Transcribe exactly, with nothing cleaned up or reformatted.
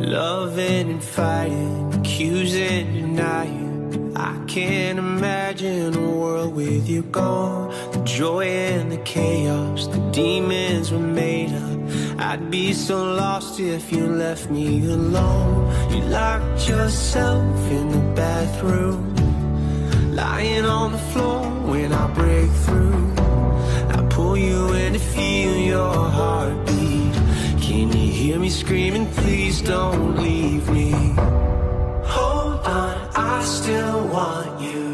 Loving and fighting, accusing, denying. I can't imagine a world with you gone. The joy and the chaos, the demons were made up. I'd be so lost if you left me alone. You locked yourself in the bathroom, lying on the floor when I break through. I pull you in to feel your heartbeat. Can you hear me screaming, please don't leave me? Hold on, I still want you.